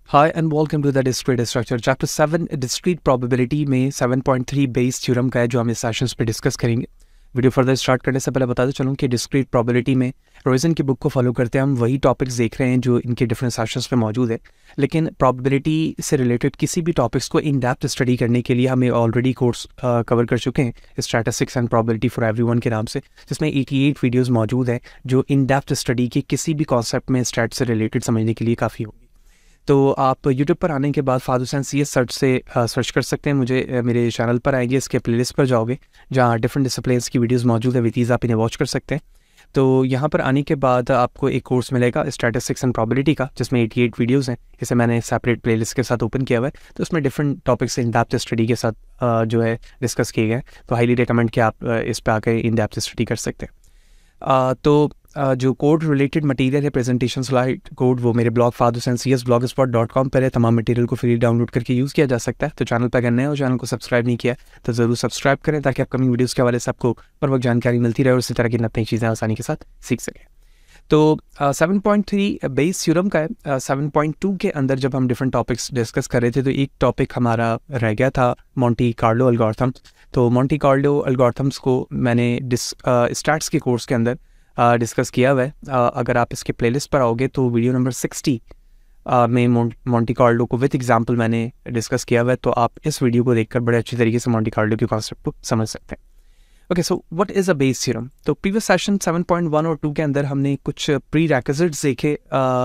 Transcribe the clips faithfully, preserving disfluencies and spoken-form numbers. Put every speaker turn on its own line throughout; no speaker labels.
Hi and welcome to the Discrete Structure. Chapter seven Discrete Probability में seven point three Bayes theorem का है जो हम इस सेशंस पे डिस्कस करेंगे। वीडियो फर्दर स्टार्ट करने से पहले बता दूं चलूँ कि Discrete Probability में रोइजन की बुक को फॉलो करते हैं हम वही टॉपिक्स देख रहे हैं जो इनके डिफरेंट सेशंस पे मौजूद है, लेकिन प्रॉबिलिटी से रिलेटेड किसी भी टॉपिक्स को इन डेप्थ स्टडी करने के लिए हमें ऑलरेडी कोर्स कवर कर चुके हैं statistics and probability for everyone के नाम से, जिसमें अठासी वीडियोज़ मौजूद हैं जो इन डेप्थ स्टडी के किसी भी कॉन्सेप्ट में स्टैट से रिलेटेड समझने के लिए काफ़ी होगी। तो आप YouTube पर आने के बाद Fahad Hussain C S search से सर्च कर सकते हैं मुझे। आ, मेरे चैनल पर आएंगे, इसके प्लेलिस्ट पर जाओगे जहाँ डिफरेंट डिसिप्लिन्स की वीडियोस मौजूद है, विथ ईज़ आप इन्हें वॉच कर सकते हैं। तो यहाँ पर आने के बाद आपको एक कोर्स मिलेगा स्टैटिस्टिक्स एंड प्रॉबिलिटी का, जिसमें अठासी वीडियोस हैं। इसे मैंने सेपरेट प्लेलिस्ट के साथ ओपन किया हुआ है, तो उसमें different topics in depth study के साथ आ, जो है डिस्कस किए गए। तो हाईली रिकमेंड कि आप इस पर आकर इन डेप्थ स्टडी कर सकते हैं। आ, तो आ, जो कोड रिलेटेड मटेरियल है, प्रेजेंटेशन स्लाइड कोड, वो मेरे blog Fahad Hussain C S blogspot dot com पर है। तमाम मटेरियल को फ्री डाउनलोड करके यूज़ किया जा सकता है। तो चैनल पर अगर नए हो, चैनल को सब्सक्राइब नहीं किया तो ज़रूर सब्सक्राइब करें ताकि अपकमिंग वीडियोज़ के हवाले से आपको पर वक्त जानकारी मिलती रहे और इसी तरह की नई चीज़ें आसानी के साथ सीख सकें। तो seven point three Bayes theorem का है। सेवन पॉइंट टू के अंदर जब हम डिफरेंट टॉपिक्स डिस्कस कर रहे थे तो एक टॉपिक हमारा रह गया था मोंटी कार्लो एल्गोरिथम। तो मोंटी कार्लो एल्गोरिथम्स को मैंने डिस स्टैट्स के कोर्स के अंदर डिस्कस किया हुआ है। uh, अगर आप इसके प्लेलिस्ट पर आओगे तो वीडियो नंबर सिक्सटी uh, में मोंटी कार्लो को विद एग्जांपल मैंने डिस्कस किया हुआ है। तो आप इस वीडियो को देखकर बड़े अच्छी तरीके से मोंटी कार्लो के कॉन्सेप्ट को समझ सकते हैं। Okay, so what is a Bayes theorem. तो previous session seven point one और टू के अंदर हमने कुछ प्री रेक्विजिट्स देखे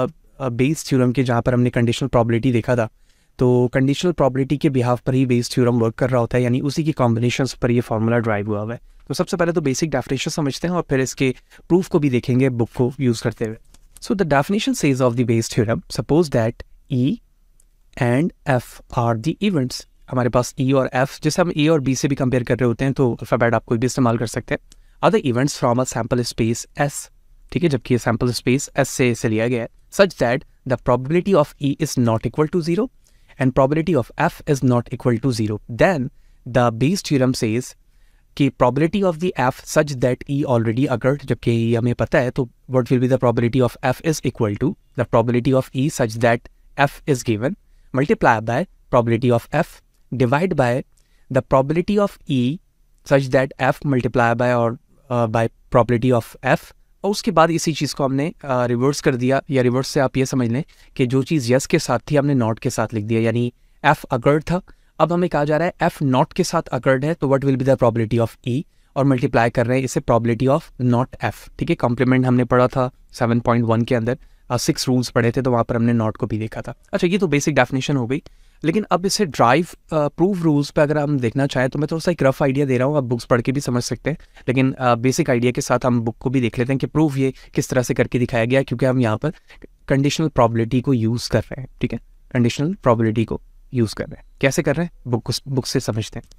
बेस थ्योरम के, जहाँ पर हमने कंडीशनल प्रॉबिलिटी देखा था। तो कंडीशनल प्रॉबिलिटी के बिहाफ पर ही बेस थ्योरम वर्क कर रहा होता है, यानी उसी की कॉम्बिनेशंस पर ये फार्मूला ड्राइव हुआ हुआ है। तो सबसे पहले तो बेसिक डेफिनेशन समझते हैं और फिर इसके प्रूफ को भी देखेंगे बुक को यूज़ करते हुए। So the definition says of the Bayes theorem, suppose that E and F are the events. हमारे पास ई और एफ, जैसे हम ए और बी से भी कंपेयर कर रहे होते हैं तो अल्फाबेट आप कोई भी इस्तेमाल कर सकते हैं। Other events from a sample space S, ठीक है, जबकि ये सैम्पल स्पेस एस से, से लिया गया है, such that the probability of E is not equal to zero and probability of f is not equal to zero, then the Bayes theorem says कि probability of the f such that e already occurred, जबकि e हमें पता है, तो what will be the probability of f is equal to the probability of e such that f is given multiply by probability of f divide by the probability of e such that f multiply by or uh, by probability of f। और उसके बाद इसी चीज़ को हमने reverse कर दिया, या reverse से आप ये समझ लें कि जो चीज़ यस के साथ थी हमने नॉट के साथ लिख दिया, यानी एफ अकर्ड था, अब हमें कहा जा रहा है एफ नॉट के साथ अकर्ड है, तो what will be the probability of E, और मल्टीप्लाई कर रहे हैं इसे प्रोबेबिलिटी ऑफ नॉट एफ। ठीक है, कॉम्प्लीमेंट हमने पढ़ा था सेवन पॉइंट वन के अंदर, सिक्स रूल्स पढ़े थे, तो वहाँ पर हमने नॉट को भी देखा था। अच्छा, ये तो बेसिक डेफिनेशन हो गई, लेकिन अब इसे ड्राइव प्रूफ रूल्स पे अगर हम देखना चाहें तो मैं थोड़ा सा एक रफ आइडिया दे रहा हूँ, आप बुक्स पढ़ के भी समझ सकते हैं, लेकिन बेसिक आइडिया के साथ हम बुक को भी देख लेते हैं कि प्रूफ ये किस तरह से करके दिखाया गया, क्योंकि हम यहाँ पर कंडीशनल प्रॉबिलिटी को यूज़ कर रहे हैं। ठीक है, कंडीशनल प्रॉबिलिटी को यूज़ कर रहे हैं, कैसे कर रहे हैं बुक बुक से समझते हैं।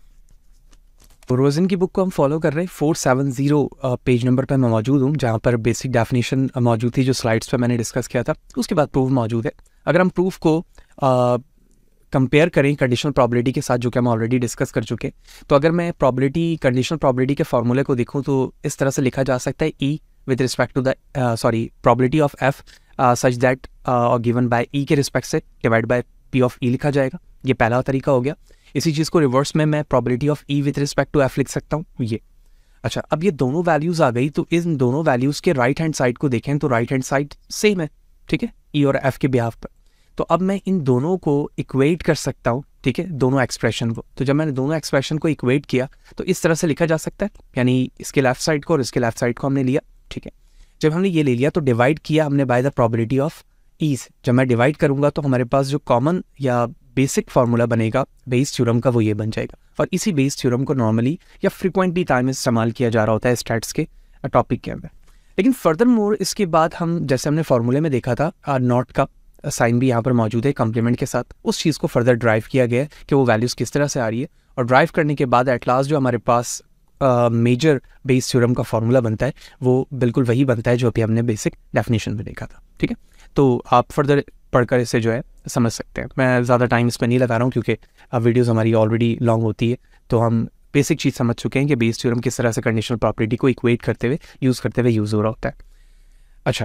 तो रोजन की बुक को हम फॉलो कर रहे हैं, four seven zero page number पर मैं मौजूद हूँ, जहाँ पर बेसिक डेफिनेशन मौजूद थी जो स्लाइड्स पर मैंने डिस्कस किया था। उसके बाद प्रूफ मौजूद है। अगर हम प्रूफ को आ, कंपेयर करें कंडीशनल प्रॉबिलिटी के साथ, जो कि हम ऑलरेडी डिस्कस कर चुके हैं, तो अगर मैं प्रॉबिलिटी कंडीशनल प्रॉबिलिटी के फार्मूले को देखूं तो इस तरह से लिखा जा सकता है, E with respect to the sorry probability of F such that और गिवन बाय ई के रिस्पेक्ट से divide by P of E लिखा जाएगा। ये पहला तरीका हो गया। इसी चीज़ को रिवर्स में मैं probability of E with respect to F लिख सकता हूँ, ये। अच्छा, अब ये दोनों वैल्यूज़ आ गई, तो इन दोनों वैल्यूज़ के राइट हैंड साइड को देखें तो राइट हैंड साइड सेम है, ठीक है, ई और एफ के बिहाफ पर। तो अब मैं इन दोनों को इक्वेट कर सकता हूँ, ठीक है, दोनों एक्सप्रेशन को। तो जब मैंने दोनों एक्सप्रेशन को इक्वेट किया तो इस तरह से लिखा जा सकता है, यानी इसके लेफ्ट साइड को और इसके लेफ्ट साइड को हमने लिया, ठीक है। जब हमने ये ले लिया तो डिवाइड किया हमने by the probability of E से। जब मैं डिवाइड करूंगा तो हमारे पास जो कॉमन या बेसिक फार्मूला बनेगा बेस थ्योरम का, वो ये बन जाएगा। और इसी बेस थ्योरम को नॉर्मली या फ्रिक्वेंटली टाइम इस्तेमाल किया जा रहा होता है स्टैट्स के टॉपिक के अंदर। लेकिन फर्दर मोर इसके बाद हम, जैसे हमने फार्मूले में देखा था, नॉट का साइन भी यहाँ पर मौजूद है कॉम्प्लीमेंट के साथ, उस चीज़ को फर्दर ड्राइव किया गया है कि वो वैल्यूज़ किस तरह से आ रही है। और ड्राइव करने के बाद एट लास्ट जो हमारे पास मेजर बेस थ्योरम का फार्मूला बनता है वो बिल्कुल वही बनता है जो अभी हमने बेसिक डेफिनेशन में देखा था। ठीक है, तो आप फर्दर पढ़कर इसे जो है समझ सकते हैं। मैं ज़्यादा टाइम इस पर नहीं लगा रहा हूँ क्योंकि अब वीडियोज़ हमारी ऑलरेडी लॉन्ग होती है, तो हम बेसिक चीज़ समझ चुके हैं कि बेस थ्योरम किस तरह से कंडीशनल प्रॉपर्टी को इक्वेट करते हुए यूज़ करते हुए यूज़ हो रहा होता है। अच्छा,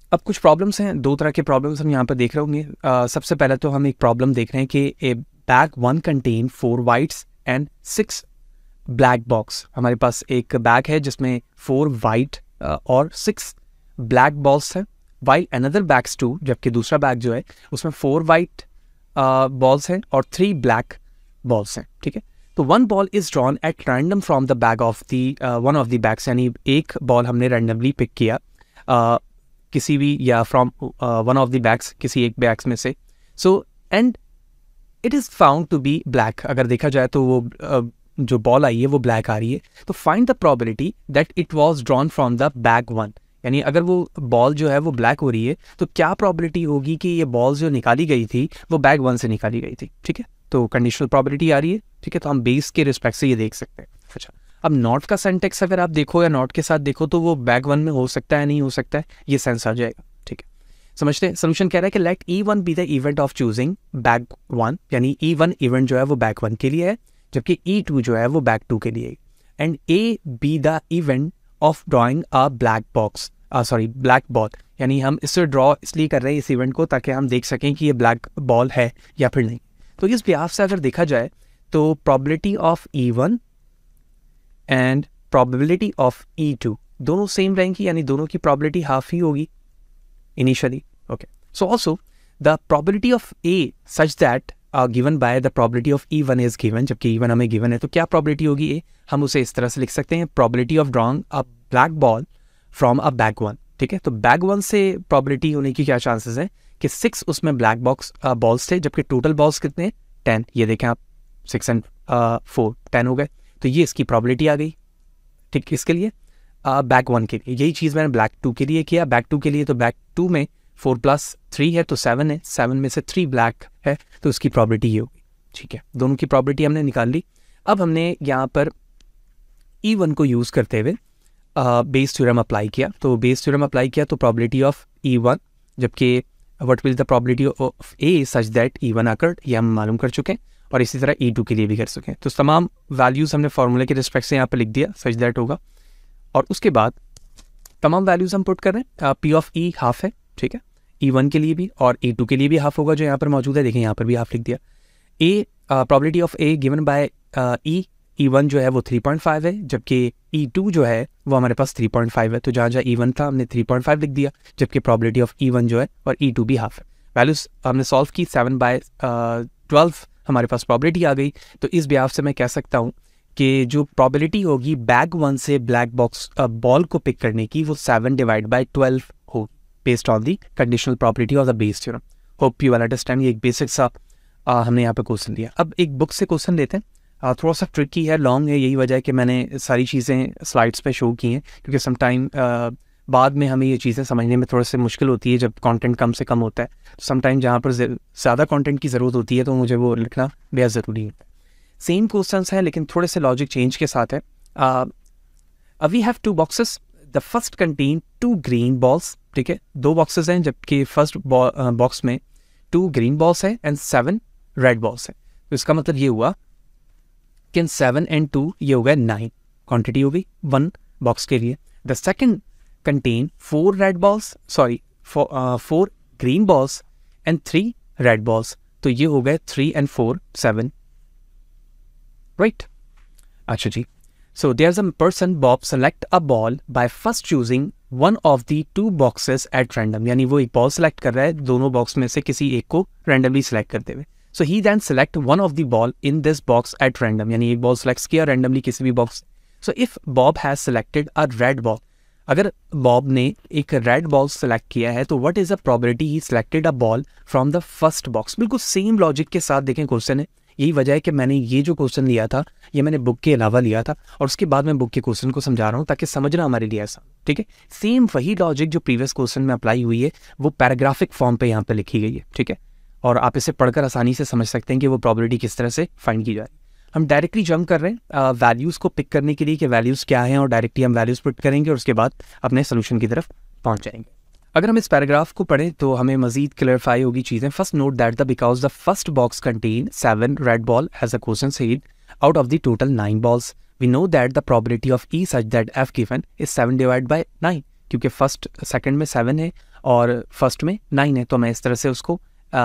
अब कुछ प्रॉब्लम्स हैं, दो तरह के प्रॉब्लम्स हम यहाँ पर देख रहे होंगे। uh, सबसे पहले तो हम एक प्रॉब्लम देख रहे हैं कि A bag one contain four whites and six black box. हमारे पास एक बैग है जिसमें फोर वाइट uh, और सिक्स ब्लैक बॉल्स हैं, वाइल अनदर बैग्स टू, जबकि दूसरा बैग जो है उसमें फोर वाइट बॉल्स हैं और थ्री ब्लैक बॉल्स हैं। ठीक है, तो one ball is drawn at random from the bag of the one of the bags, यानी एक बॉल हमने रैंडमली पिक किया uh, किसी भी या from one of the bags, किसी एक बैग्स में से। So and it is found to be black. अगर देखा जाए तो वो uh, जो बॉल आई है वो ब्लैक आ रही है, तो find the probability that it was drawn from the bag one. यानी अगर वो बॉल जो है वो ब्लैक हो रही है तो क्या प्रोबेबिलिटी होगी कि ये बॉल जो निकाली गई थी वो बैग वन से निकाली गई थी। ठीक है, तो कंडीशनल प्रोबेबिलिटी आ रही है। ठीक है, तो हम बेस के रिस्पेक्ट से ये देख सकते हैं। अच्छा, अब नॉट का सिंटैक्स अगर आप देखो या नॉट के साथ देखो तो वो बैग वन में हो सकता है, नहीं हो सकता है, ये सेंस आ जाएगा। ठीक है, समझते हैं। सोल्यूशन कह रहा है कि let E one be the event of choosing bag one, यानी ई वन इवेंट जो है वो बैग वन के लिए है, जबकि ई टू जो है वो बैग टू के लिए। And A be the event of drawing a black box, sorry black ball, यानी हम इससे ड्रॉ इसलिए कर रहे हैं इस इवेंट को ताकि हम देख सकें कि ये ब्लैक बॉल है या फिर नहीं। तो इस बिहाफ से अगर देखा जाए तो probability of E one and probability of E two दोनों सेम रहेंगी, यानी दोनों की प्रोबेबिलिटी हाफ ही होगी initially. Okay, so also the probability of A such that given by the probability of E one is given, जबकि E one हमें given है, तो क्या प्रोबेबिलिटी होगी ए, हम उसे इस तरह से लिख सकते हैं, probability of drawing a black ball from a bag one. ठीक है, तो बैग वन से प्रोबेबिलिटी होने की क्या चांसेस है कि सिक्स उसमें ब्लैक बॉक्स बॉल्स थे, जबकि टोटल बॉल्स कितने हैं, टेन। ये देखें आप, सिक्स एंड फोर टेन हो गए, तो ये इसकी प्रोबेबिलिटी आ गई। ठीक, इसके लिए बैग वन के लिए यही चीज़ मैंने बैग टू के लिए किया। बैग टू के लिए तो बैग टू में फोर प्लस थ्री है तो सेवन है, सेवन में से थ्री ब्लैक है तो उसकी प्रोबेबिलिटी ये होगी। ठीक है, दोनों की प्रोबेबिलिटी हमने निकाल ली। अब हमने यहाँ पर ई वन को यूज़ करते हुए बेस थ्योरम अप्लाई किया। तो बेस थ्योरम अप्लाई किया तो प्रोबेबिलिटी ऑफ ई वन, जबकि what will the probability of A such that E one occurred, ये हम मालूम कर चुके हैं, और इसी तरह ई टू के लिए भी कर चुके हैं। तो तमाम वैल्यूज़ हमने फार्मूले के रिस्पेक्ट से यहाँ पर लिख दिया, सच दैट होगा, और उसके बाद तमाम वैल्यूज़ हम पुट कर रहे हैं। पी ऑफ ई हाफ है, ठीक है, ई वन के लिए भी और ई टू के लिए भी हाफ होगा जो यहाँ पर मौजूद है। देखें यहाँ पर भी हाफ लिख दिया। A probability of A given by E, E one जो है वो थ्री पॉइंट फाइव है, जबकि ई टू जो है वो हमारे पास थ्री पॉइंट फाइव है, तो जहाँ जहाँ ई वन था हमने थ्री पॉइंट फाइव लिख दिया, जबकि प्रोबेबिलिटी ऑफ ई वन जो है और ई टू भी हाफ है। वैल्यूज हमने सॉल्व की, सेवन बाय ट्वेल्व हमारे पास प्रोबेबिलिटी आ गई। तो इस बिहाफ से मैं कह सकता हूँ कि जो प्रोबेबिलिटी होगी बैग वन से ब्लैक बॉक्स बॉल को पिक करने की वो सेवन डिवाइड बाई ट्वेल्व होगी, based on the conditional property of the Bayes theorem. Hope you will understand. ये एक बेसिक सा आ, हमने यहाँ पे क्वेश्चन दिया। अब एक बुक से क्वेश्चन लेते हैं, आ, थोड़ा सा ट्रिकी है, लॉन्ग है, यही वजह है कि मैंने सारी चीज़ें स्लाइड्स पे शो की हैं, क्योंकि सम टाइम बाद में हमें ये चीज़ें समझने में थोड़ा सा मुश्किल होती है जब कंटेंट कम से कम होता है। सम टाइम जहाँ पर ज़्यादा कंटेंट की ज़रूरत होती है तो मुझे वो लिखना बेहद ज़रूरी होता है। सेम क्वेश्चंस हैं लेकिन थोड़े से लॉजिक चेंज के साथ है। We have two boxes, the first contain two green balls, ठीक है, दो बॉक्सेस हैं, जबकि फर्स्ट बॉक्स में टू ग्रीन बॉल्स है एंड सेवन रेड बॉल्स है। तो इसका मतलब ये हुआ कि सेवन एंड टू ये हो गया नाइन, क्वांटिटी होगी वन बॉक्स के लिए। The second contain four red balls, sorry four green balls and three red balls, तो ये हो गए three and four seven, right. अच्छा जी, so there's a person Bob select a ball by first choosing one of the two boxes at random, यानी वो एक ball select कर रहा है दोनों बॉक्स में से किसी एक को रैंडमली सेलेक्ट करते हुए। so he then select one of the ball in this box at random, यानी एक बॉल सेलेक्ट किया रैंडमली किसी भी box. so if Bob has selected a red ball, अगर बॉब ने एक रेड बॉल सेलेक्ट किया है तो what is the probability he selected a ball from the first box. बिल्कुल सेम लॉजिक के साथ देखें क्वेश्चन है। यही वजह है कि मैंने ये जो क्वेश्चन लिया था ये मैंने बुक के अलावा लिया था और उसके बाद मैं बुक के क्वेश्चन को समझा रहा हूँ ताकि समझना हमारे लिए आसान, ठीक है। सेम वही लॉजिक जो प्रीवियस क्वेश्चन में अप्लाई हुई है वो पैराग्राफिक फॉर्म पे यहाँ पे लिखी गई है, ठीक है, और आप इसे पढ़कर आसानी से समझ सकते हैं कि वो प्रोबेबिलिटी किस तरह से फाइंड की जाए। हम डायरेक्टली जंप कर रहे हैं वैल्यूज़ को पिक करने के लिए कि वैल्यूज़ क्या हैं और डायरेक्टली हम वैल्यूज़ पुट करेंगे और उसके बाद अपने सोल्यूशन की तरफ पहुँच जाएंगे। अगर हम इस पैराग्राफ को पढ़ें तो हमें मजीद क्लियरफाई होगी चीज़ें। First note that the because the first box contain seven red ball has a question said out of the total nine balls, we know that the probability of E such that F given is seven divide by nine, क्योंकि first second में seven है और first में nine है, तो मैं इस तरह से उसको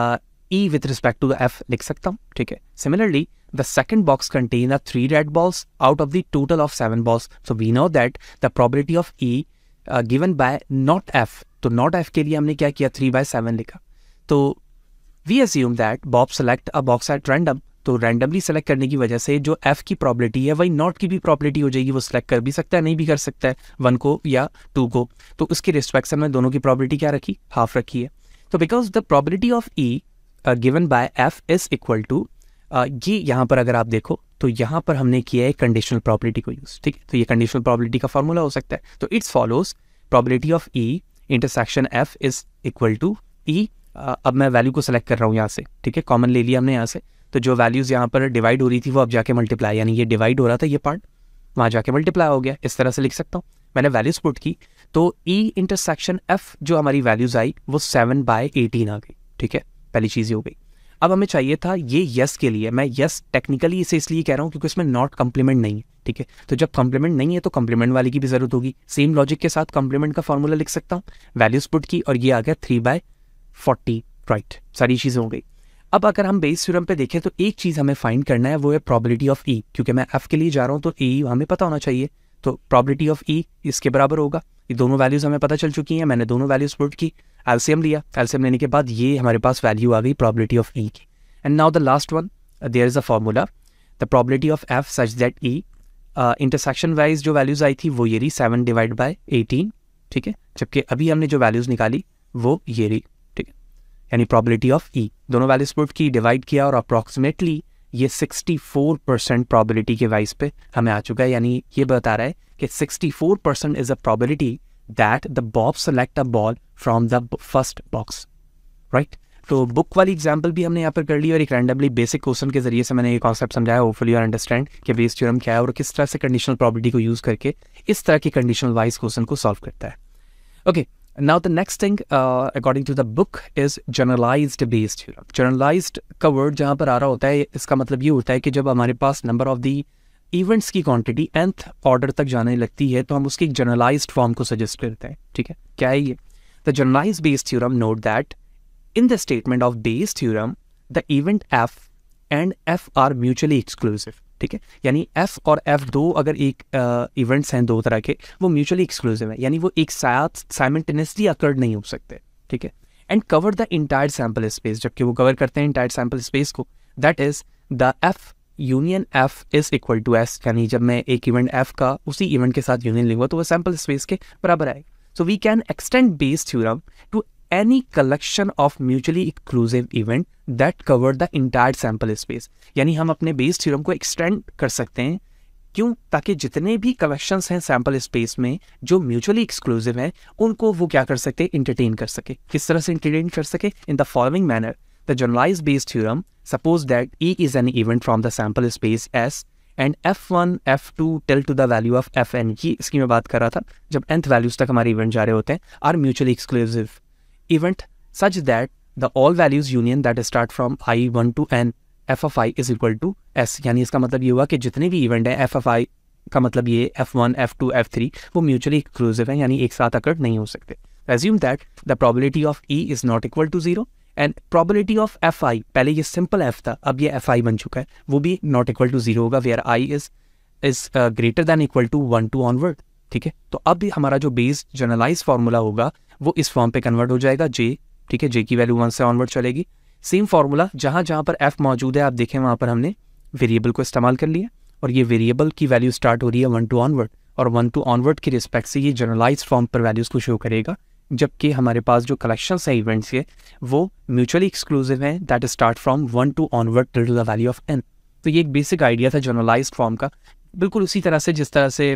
E with respect to the F लिख सकता हूँ, ठीक है। Similarly the second box contain three red balls out of the total of seven balls, so we know that the probability of E given by not F, तो not F के लिए हमने क्या किया, थ्री बाय सेवन लिखा। तो we assume that Bob select a box at random, तो randomly select करने की वजह से जो एफ की प्रॉबिलिटी है वही नॉट की भी प्रॉबिलिटी हो जाएगी, वो सिलेक्ट कर भी सकता है, नहीं भी कर सकता है, वन को या टू को, तो उसकी रिस्पेक्ट से हमने दोनों की प्रॉबिलिटी क्या रखी, हाफ रखी है। तो because the probability of E given by F is equal to, ये यहाँ पर अगर आप देखो तो यहाँ पर हमने किया है कंडीशनल प्रॉबिलिटी को यूज, ठीक है। तो ये कंडीशनल प्रॉबिलिटी का फॉर्मूला हो सकता है, तो it's follows probability of E intersection F is equal to E. अब मैं वैल्यू को सेलेक्ट कर रहा हूँ यहाँ से, ठीक है, कॉमन ले लिया हमने यहाँ से, तो जो वैल्यूज़ यहाँ पर डिवाइड हो रही थी वो अब जाके मल्टीप्लाई, यानी ये डिवाइड हो रहा था ये पार्ट, वहाँ जाके मल्टीप्लाई हो गया, इस तरह से लिख सकता हूँ। मैंने वैल्यूज पुट की तो ई इंटरसेक्शन एफ जो हमारी वैल्यूज़ आई वो सेवन बाय एटीन आ गई, ठीक है, पहली चीज़ ये हो गई। अब हमें चाहिए था ये यस के लिए, मैं यस टेक्निकली इसे इसलिए कह रहा हूँ क्योंकि इसमें नॉट कम्प्लीमेंट नहीं है, ठीक है। तो जब कम्प्लीमेंट नहीं है तो कम्प्लीमेंट वाली की भी जरूरत होगी, सेम लॉजिक के साथ कम्प्लीमेंट का फॉर्मूला लिख सकता हूँ, वैल्यूज पुट की और ये आ गया थ्री बाय फोर्टी, राइट, सारी चीज़ें हो गई। अब अगर हम बेस थ्योरम पे देखें तो एक चीज़ हमें फाइंड करना है, वो है प्रॉबिलिटी ऑफ ई, क्योंकि मैं एफ के लिए जा रहा हूँ तो ई हमें पता होना चाहिए, तो प्रॉबिलिटी ऑफ ई इसके बराबर होगा, ये दोनों वैल्यूज़ हमें पता चल चुकी हैं, मैंने दोनों वैल्यूज पुट की, एलसीएम लिया, एलसीएम लेने के बाद ये हमारे पास वैल्यू आ गई प्रॉबिलिटी ऑफ ई की। And now the last one, there is a formula, the probability of F such that E intersection wise जो वैल्यूज़ आई थी वो ये रही सेवन डिवाइड बाई एटीन, ठीक है, जबकि अभी हमने जो वैल्यूज़ निकाली वो ये रही, ठीक है, यानी प्रॉबिलिटी ऑफ ई, दोनों वैल्यूज पुट की, डिवाइड किया और अप्रॉक्सीमेटली ये सिक्सटी फोर परसेंट प्रॉबिलिटी के वाइज पे हमें आ चुका है, यानी ये बता रहा है कि sixty four percent is a probability that the Bob select a ball from the first box, right. तो बुक वाली एग्जांपल भी हमने यहाँ पर कर ली और एक रैंडमली बेसिक क्वेश्चन के जरिए से मैंने ये कॉन्सेप्ट समझाया, होपफुली यू अंडरस्टैंड कि बेस थ्योरम क्या है और किस तरह से कंडीशनल प्रॉबिलिटी को यूज करके इस तरह के कंडीशनल वाइज क्वेश्चन को सॉल्व करता है। Okay, now the next thing uh, according to the book is generalized Bayes theorem. generalized का word जहाँ पर आ रहा होता है इसका मतलब ये होता है कि जब हमारे पास number of the events की quantity nth order तक जाने लगती है तो हम उसकी एक generalized form को suggest करते हैं, ठीक है। क्या है ये? The generalized Bayes theorem note that in the statement of Bayes theorem the event f and f are mutually exclusive, ठीक है, यानी f और f दो अगर एक इवेंट्स uh, हैं दो तरह के, वो म्यूचुअली एक्सक्लूसिव है, यानी वो एक साथ साइमल्टेनियसली अकर्ड नहीं हो सकते, ठीक है। And cover the entire sample space, जबकि वो कवर करते हैं इंटायर सैम्पल स्पेस को, that is the f union f is equal to s, यानी जब मैं एक इवेंट f का उसी इवेंट के साथ यूनियन लूंगा तो वो सैम्पल स्पेस के बराबर आएगा। So we can extend Bayes theorem to any collection of mutually exclusive event that cover the entire sample space, यानी हम अपने बेस थ्योरम को एक्सटेंड कर सकते हैं, क्यों? ताकि जितने भी कलेक्शंस हैं सैम्पल स्पेस में जो म्यूचुअली एक्सक्लूसिव हैं उनको वो क्या कर सकते, इंटरटेन कर सके। किस तरह से इंटरटेन कर सके? In the following manner, the generalized Bayes theorem suppose that E is an event from the sample space S and F one, F two till to the value of F N, ये इसकी मैं बात कर रहा था, जब nth values तक हमारे इवेंट जा रहे होते हैं, are mutually exclusive event such that the all values union that start from i one to n f of i is equal to s, यानी इसका मतलब ये हुआ कि जितने भी इवेंट हैं f of i का मतलब ये F one, F two, F three वो म्यूचुअली एक्सक्लूसिव हैं, यानी एक साथ अकर्ड नहीं हो सकते। assume that the probability of e is not equal to zero and probability of fi, पहले ये सिंपल f था, अब ये fi बन चुका है, वो भी नॉट इक्वल टू जीरो होगा where i is is greater than equal to one two onward, ठीक है। तो अब भी हमारा जो बेस जनरलाइज फार्मूला होगा वो इस फॉर्म पे कन्वर्ट हो जाएगा j, ठीक है, j की वैल्यू वन से ऑनवर्ड चलेगी। सेम फार्मूला जहाँ जहाँ पर f मौजूद है आप देखें वहाँ पर हमने वेरिएबल को इस्तेमाल कर लिया और ये वेरिएबल की वैल्यू स्टार्ट हो रही है वन टू ऑनवर्ड और वन टू ऑनवर्ड की रिस्पेक्ट से ये जनरलाइज फॉर्म पर वैल्यूज़ को शो करेगा, जबकि हमारे पास जो कलेक्शंस है इवेंट्स के वो म्यूचुअली एक्सक्लूसिव हैं that start from one two onward till to the value of n। तो ये एक बेसिक आइडिया था जनरलाइज फॉर्म का, बिल्कुल उसी तरह से जिस तरह से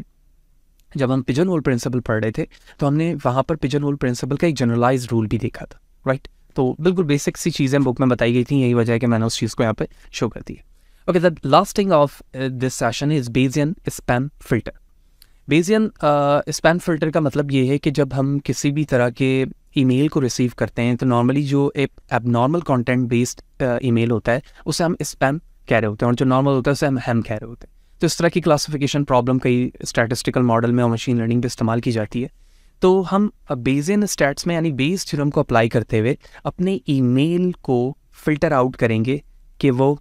जब हम पिजन होल प्रिंसिपल पढ़ रहे थे तो हमने वहाँ पर पिजन होल प्रिंसिपल का एक जनरलाइज रूल भी देखा था, राइट। तो बिल्कुल बेसिक सी चीज़ें बुक में बताई गई थी, यही वजह है कि मैंने उस चीज़ को यहाँ पे शो कर दिया। Okay, the last thing of this session is Bayesian spam filter. Bayesian spam filter का मतलब ये है कि जब हम किसी भी तरह के ईमेल को रिसीव करते हैं तो नॉर्मली जो एक एबनॉर्मल कंटेंट बेस्ड ईमेल होता है उसे हम स्पैम कह रहे होते हैं और जो नॉर्मल होता है उसे हम हैम कह रहे होते हैं। तो इस तरह की क्लासिफिकेशन प्रॉब्लम कई स्टैटिस्टिकल मॉडल में और मशीन लर्निंग पे इस्तेमाल की जाती है। तो हम बेजियन स्टैट्स में यानी बेयस थ्योरम को अप्लाई करते हुए अपने ईमेल को फिल्टर आउट करेंगे कि वो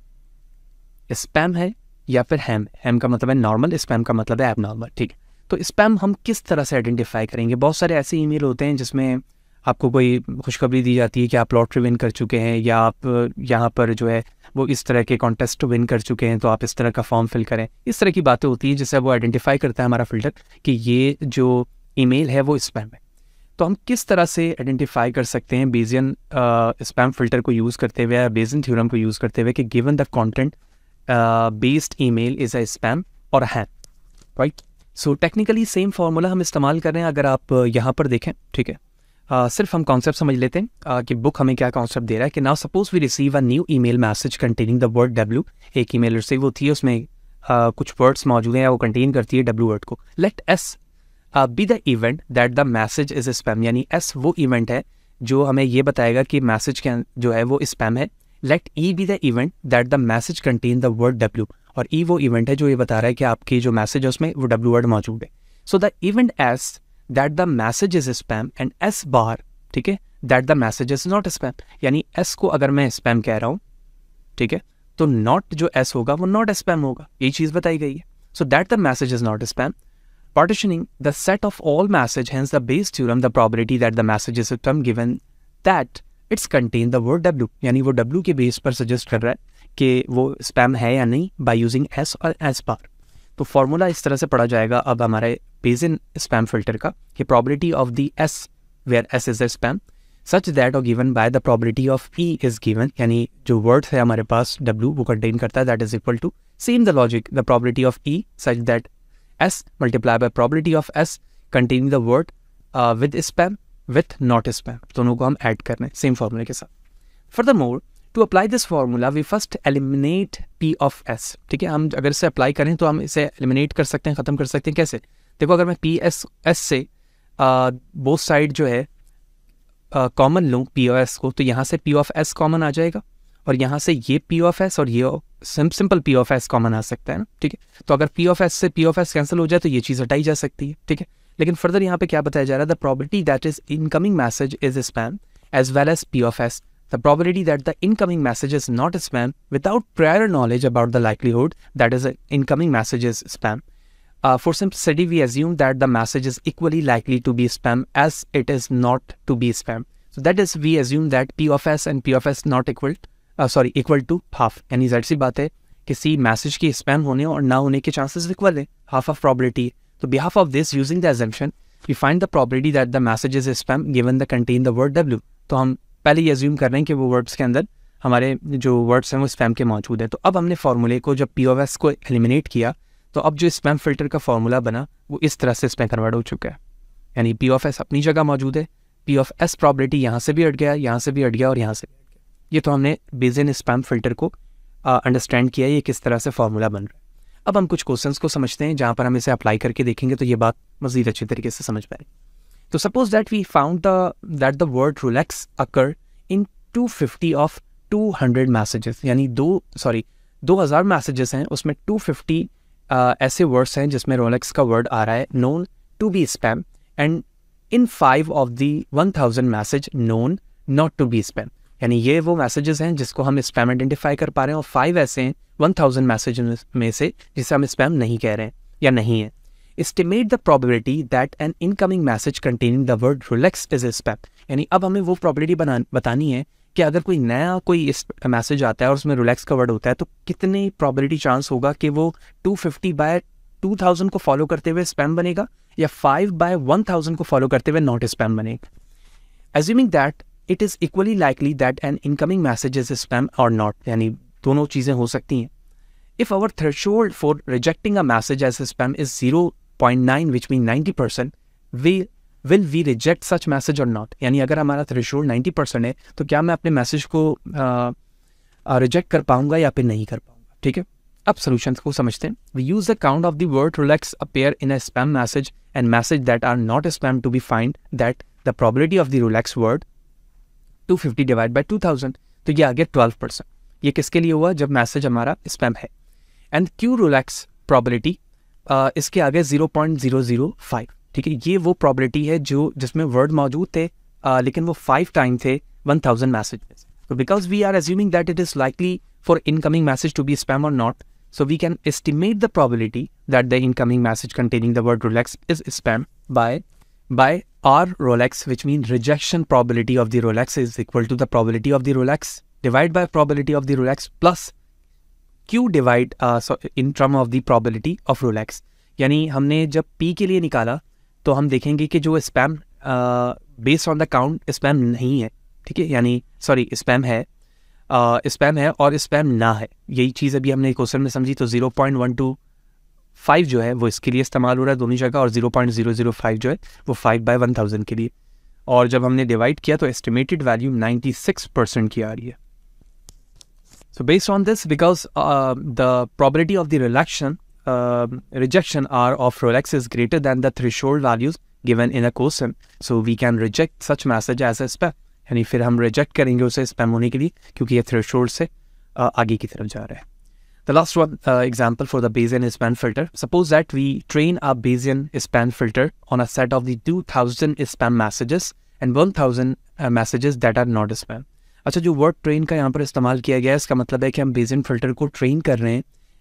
स्पैम है या फिर हैम। हैम का मतलब है नॉर्मल, स्पैम का मतलब है एबनॉर्मल, ठीक है। तो स्पैम हम किस तरह से आइडेंटिफाई करेंगे? बहुत सारे ऐसे ईमेल होते हैं जिसमें आपको कोई खुशखबरी दी जाती है कि आप लॉटरी विन कर चुके हैं, या आप यहाँ पर जो है वो इस तरह के कॉन्टेस्ट विन कर चुके हैं, तो आप इस तरह का फॉर्म फिल करें। इस तरह की बातें होती हैं जिससे वो आइडेंटिफाई करता है हमारा फिल्टर कि ये जो ईमेल है वो स्पैम है। तो हम किस तरह से आइडेंटिफाई कर सकते हैं बेजियन स्पैम फिल्टर को यूज़ करते हुए या बेजियन थ्योरम को यूज़ करते हुए कि given the content based email is a spam और ham, right. So technically same formula हम इस्तेमाल कर रहे हैं। अगर आप यहाँ पर देखें, ठीक है, uh, सिर्फ हम कॉन्सेप्ट समझ लेते हैं uh, कि बुक हमें क्या कॉन्सेप्ट दे रहा है कि now suppose we receive a new email message containing the word W. एक ईमेल रिसीव होती है, उसमें uh, कुछ वर्ड्स मौजूद हैं, वो कंटेन करती है डब्ल्यू वर्ड को। Let S be the event that the message is spam, यानी एस वो इवेंट है जो हमें ये बताएगा कि मैसेज क्या जो है वो स्पैम है। Let E be the event that the message contain the word W, और ई वो इवेंट है जो ये बता रहा है कि आपकी जो मैसेज है उसमें वो डब्ल्यू वर्ड मौजूद है। So the event S that the message is spam and S bar, ठीक है, that the message is not spam, यानी एस को अगर मैं स्पैम कह रहा हूँ, ठीक है, तो नॉट जो एस होगा वो नॉट स्पैम होगा, यही चीज़ बताई गई है। So that the message is not spam, partitioning the set of all message, hence the Bayes theorem, the probability that the message is spam given that it's contain the word w, यानी वो w के base पर suggest कर रहा है कि वो spam है या नहीं by using s और s bar। तो फॉर्मूला इस तरह से पढ़ा जाएगा अब हमारे Bayesian स्पैम फिल्टर का कि probability of the s where s is a spam such that or given by the probability of e is given, यानी जो वर्ड है हमारे पास w वो कंटेन करता है, that is equal to same the logic the probability of e such that s multiply by probability of s containing the word uh, with spam with not spam, दोनों को हम add कर रहे हैं same फॉर्मूले के साथ। Furthermore, to apply this formula we first eliminate p of s, ठीक है। हम अगर इसे अप्लाई करें तो हम इसे एलिमिनेट कर सकते हैं, ख़त्म कर सकते हैं। कैसे? देखो, अगर मैं p s s से बोथ uh, साइड जो है कॉमन uh, लूँ p of s को, तो यहाँ से p of s कॉमन आ जाएगा और यहाँ से ये p of s और ये simple p of s common आ सकता है ना, ठीक है। तो अगर p of s से p of s कैंसिल हो जाए तो ये चीज़ हटाई जा सकती है, ठीक है। लेकिन फर्दर यहाँ पे क्या बताया जा रहा है? The probability that is incoming message is spam as well as p of s, the probability that the incoming message is not spam without prior knowledge about the likelihood that is incoming message is spam. For simplicity we assume that the message is equally likely to be spam as it is not to be spam. So that is we assume that p of s and p of s not equal sorry equal to half, यानी ज़ाहिर सी बात है किसी message की spam होने और ना होने के चांसेस इक्वल है, हाफ ऑफ प्रॉबिलिटी। तो behalf of this using the assumption we find the probability that the message is spam given the contain the word W. तो हम पहले ये एज्यूम कर रहे हैं कि वो वर्ड्स के अंदर हमारे जो वर्ड्स हैं वो स्पैम के मौजूद है। तो अब हमने फार्मूले को जब पी ऑफ एस को एलिमिनेट किया तो अब जो स्पैम फिल्टर का फार्मूला बना वो इस तरह से इसमें कन्वर्ट हो चुका है, यानी पी ऑफ एस अपनी जगह मौजूद है, पी ऑफ एस प्रॉबिलिटी यहाँ से भी हट गया, यहाँ से भी हट गया और यहाँ से भी हट गया। ये तो हमने बेजियन स्पैम फिल्टर को अंडरस्टैंड किया ये किस तरह से फार्मूला बन रहा है। अब हम कुछ क्वेश्चंस को समझते हैं जहाँ पर हम इसे अप्लाई करके देखेंगे तो ये बात मज़ीद अच्छी तरीके से समझ पाएंगे। तो suppose that we found the that the word Rolex occur in two fifty of two hundred messages, यानी दो सॉरी दो हज़ार मैसेजेस हैं, उसमें टू फिफ्टी uh, ऐसे वर्ड्स हैं जिसमें रोलेक्स का वर्ड आ रहा है known to be spam, and in five of the one thousand message known not to be spam, यानी ये वो मैसेजेस हैं जिसको हम स्पैम आइडेंटिफाई कर पा रहे हैं और फाइव ऐसे हैं वन थाउजेंड मैसेज में से जिसे हम स्पैम नहीं कह रहे हैं या नहीं है। Estimate the probability that an incoming message containing the word Rolex is spam, यानी अब हमें वो प्रोबेबिलिटी बना बतानी है कि अगर कोई नया कोई इस मैसेज आता है और उसमें रोलेक्स का वर्ड होता है तो कितनी प्रोबेबिलिटी चांस होगा कि वो two fifty by two thousand को फॉलो करते हुए स्पैम बनेगा या फाइव बाय वन थाउजेंड को फॉलो करते हुए नॉट स्पैम बनेगा। Assuming that it is equally likely that an incoming message is spam और नॉट, यानी दोनों चीज़ें हो सकती हैं। If our threshold for rejecting a message as spam is zero point nine which mean ninety percent we will we reject such message और not, यानी अगर हमारा थ्रेशोल्ड नाइन्टी परसेंट है तो क्या मैं अपने मैसेज को रिजेक्ट कर पाऊंगा या फिर नहीं कर पाऊंगा, ठीक है। अब सोल्यूशंस को समझते हैं। We use the count of the word Rolex appear in a spam message and message that are not spam to be find that the probability of the Rolex word two fifty divide by two thousand, तो ये आ गया twelve percent. ये किसके लिए हुआ? जब message हमारा स्पैम है। एंड क्यू रोलेक्स प्रोबेबिलिटी इसके आगे zero point zero zero five, ठीक है, ये वो प्रॉबिलिटी है जो जिसमें वर्ड मौजूद थे uh, लेकिन वो फाइव टाइम थे one thousand messages. So because we are assuming that it is likely for incoming message to be spam or not, so we can estimate the probability that the incoming message containing the word Rolex is spam by by R Rolex, which means rejection probability of the Rolex is equal to the probability of the Rolex divided by probability of the Rolex plus Q divide uh, so in term of the probability of Rolex. यानी हमने जब P के लिए निकाला तो हम देखेंगे कि जो spam based on the count spam नहीं है, ठीक है, यानी सॉरी स्पैम है स्पैम uh, है और स्पैम ना है. यही चीज़ अभी हमने क्वेश्चन में समझी. तो zero point one two five जो है वो इसके लिए इस्तेमाल हो रहा है दोनों जगह, और zero point zero zero five जो है वो फाइव बाई वन थाउजेंड के लिए. और जब हमने डिवाइड किया तो estimated value ninety six percent की आ रही है. So based on this, because the probability of the reflection rejection are of Rolex is greater than the threshold values given in a question, so we can reject such message as a spam. यानी फिर हम reject करेंगे उसे spam होने के लिए क्योंकि ये थ्रेशोल्ड से uh, आगे की तरफ जा रहा है. The last one uh, example for the Bayesian spam filter. Suppose that we train a Bayesian spam filter on a set of the two thousand spam messages and one thousand uh, messages that are not spam. अच्छा, जो word train का यहाँ पर इस्तेमाल किया गया है इसका मतलब है कि हम Bayesian फिल्टर को ट्रेन कर रहे हैं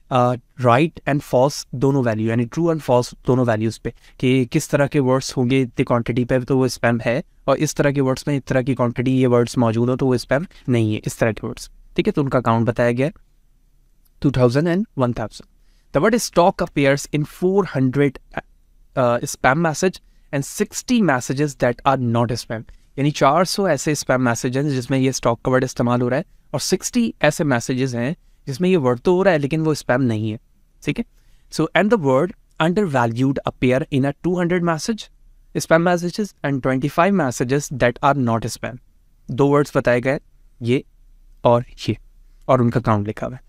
राइट एंड फॉल्स दोनों वैल्यू, यानी ट्रू एंड फॉल्स दोनों वैल्यूज़ पे, कि किस तरह के वर्ड्स होंगे इतनी क्वांटिटी पे तो वो स्पैम है, और इस तरह के वर्ड्स में इस तरह की क्वांटिटी ये वर्ड्स मौजूद हो तो वो स्पैम नहीं है, इस तरह के वर्ड्स. ठीक है, तो उनका काउंट बताया गया है two thousand and one thousand. The word stock appears in four hundred spam message and sixty messages that are not spam. यानी चार सौ ऐसे स्पैम मैसेज हैं जिसमें ये स्टॉक का वर्ड इस्तेमाल हो रहा है, और सिक्सटी ऐसे मैसेजेस हैं जिसमें ये वर्ड तो हो रहा है लेकिन वो स्पैम नहीं है. ठीक है, so and the word undervalued appear in a two hundred message spam messages and twenty five messages that are not spam. दो वर्ड्स बताए गए, ये और ये, और उनका काउंट लिखा हुआ है.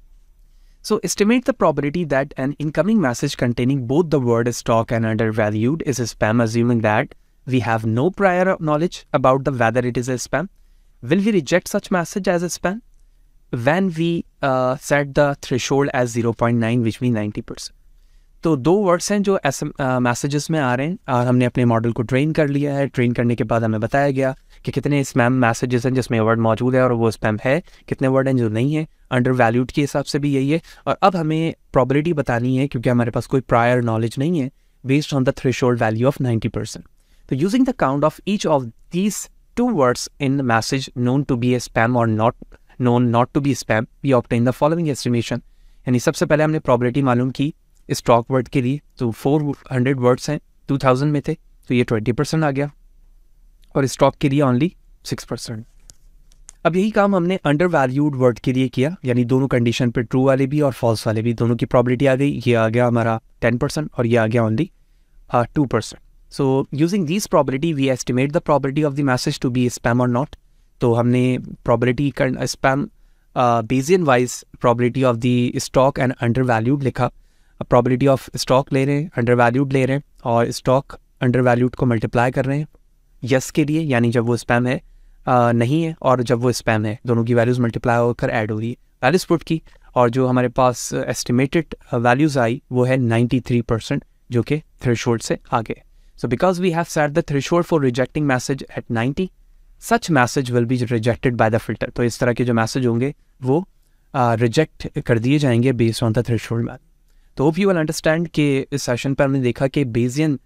So estimate the probability that an incoming message containing both the word stock and undervalued is a spam, assuming that we have no prior knowledge about the whether it is a spam. Will we reject such message as a spam when we uh, set the threshold as zero point nine, which means ninety percent? तो दो words हैं जो ऐसे messages में आ रहे हैं, और हमने अपने मॉडल को ट्रेन कर लिया है. ट्रेन करने के बाद हमें बताया गया कि कितने स्पैम मैसेजेस हैं जिसमें वर्ड मौजूद है और वो स्पैम है, कितने वर्ड हैं जो नहीं है. अंडर वैल्यूड के हिसाब से भी यही है. और अब हमें प्रोबेबिलिटी बतानी है क्योंकि हमारे पास कोई प्रायर नॉलेज नहीं है, based on the threshold value of ninety percent. तो using the count of each of these two words in message known to be a spam और not known not to be spam, we obtain the following estimation. यानी सबसे पहले हमने probability मालूम की stock word के लिए, तो फोर हंड्रेड वर्ड्स हैं, टू थाउजेंड में थे तो ये ट्वेंटी परसेंट आ गया, और स्टॉक के लिए ओनली सिक्स परसेंट. अब यही काम हमने अंडर वैल्यूड वर्ड के लिए किया, यानी दोनों कंडीशन पे ट्रू वाले भी और फॉल्स वाले भी दोनों की प्रोबेबिलिटी आ गई. ये आ गया हमारा टेन परसेंट और ये आ गया only two percent. So using this probability we estimate the probability of the message to be spam और नॉट. तो हमने probability spam Bayesian wise probability of the stock and undervalued लिखा. Probability of stock ले रहे हैं, undervalued ले रहे हैं, और स्टॉक अंडर वैल्यूड को मल्टीप्लाई कर रहे हैं यस के लिए, यानी जब वो स्पैम है आ, नहीं है, और जब वो स्पैम है दोनों की वैल्यूज़ मल्टीप्लाई होकर ऐड हो रही है. वैल्यूज पुट की, और जो हमारे पास एस्टिमेटेड वैल्यूज़ आई वो है नाइन्टी थ्री परसेंट, जो कि थ्रेशोल्ड से आगे. So because we have set the threshold for rejecting message at ninety, such message will be rejected by the filter. तो इस तरह के जो मैसेज होंगे वो रिजेक्ट uh, कर दिए जाएंगे based on the threshold value. तो होप यू विल अंडरस्टैंड कि इस सेशन पर हमने देखा कि बेजियन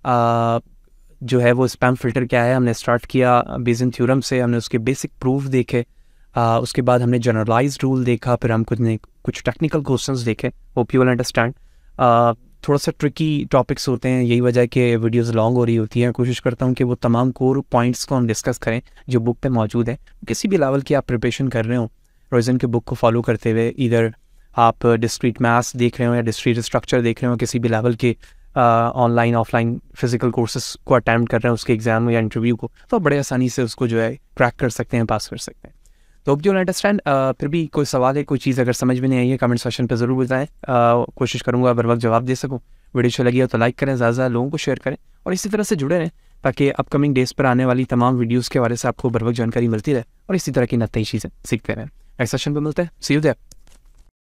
जो है वो स्पैम फिल्टर क्या है. हमने स्टार्ट किया बेजियन थ्योरम से, हमने उसके बेसिक प्रूफ देखे, आ, उसके बाद हमने जनरलाइज्ड रूल देखा, फिर हम कुछ ने कुछ टेक्निकल क्वेश्चंस देखे. Hope you will understand. थोड़ा सा ट्रिकी टॉपिक्स होते हैं, यही वजह कि वीडियोस लॉन्ग हो रही होती हैं. कोशिश करता हूँ कि वो तमाम कोर पॉइंट्स को हम डिस्कस करें जो बुक पे मौजूद है. किसी भी लेवल की आप प्रिपरेशन कर रहे हो, रोज़न के बुक को फॉलो करते हुए, इधर आप डिस्क्रीट मैथ्स देख रहे हो या डिस्क्रीट स्ट्रक्चर देख रहे हो, किसी भी लेवल के ऑनलाइन ऑफलाइन फिजिकल कोर्सेज को अटैम्प्ट कर रहे हैं उसके एग्जाम या इंटरव्यू को, तो बड़े आसानी से उसको जो है क्रैक कर सकते हैं, पास कर सकते हैं. तो यू अंडरस्टैंड. फिर भी कोई सवाल है, कोई चीज़ अगर समझ में नहीं आई है, कमेंट सेक्शन पे ज़रूर बताएं. कोशिश करूँगा बर वक्त जवाब दे सकूँ. वीडियो अच्छा लगी हो तो लाइक करें, ज़्यादा ज़्यादा लोगों को शेयर करें, और इसी तरह से जुड़े रहें ताकि अपकमिंग डेज पर आने वाली तमाम वीडियोज़ के बारे से आपको बर वक्त जानकारी मिलती रहे और इसी तरह की नई चीज़ें सीखते रहें. नेक्स्ट सेशन पर मिलते हैं. See you there.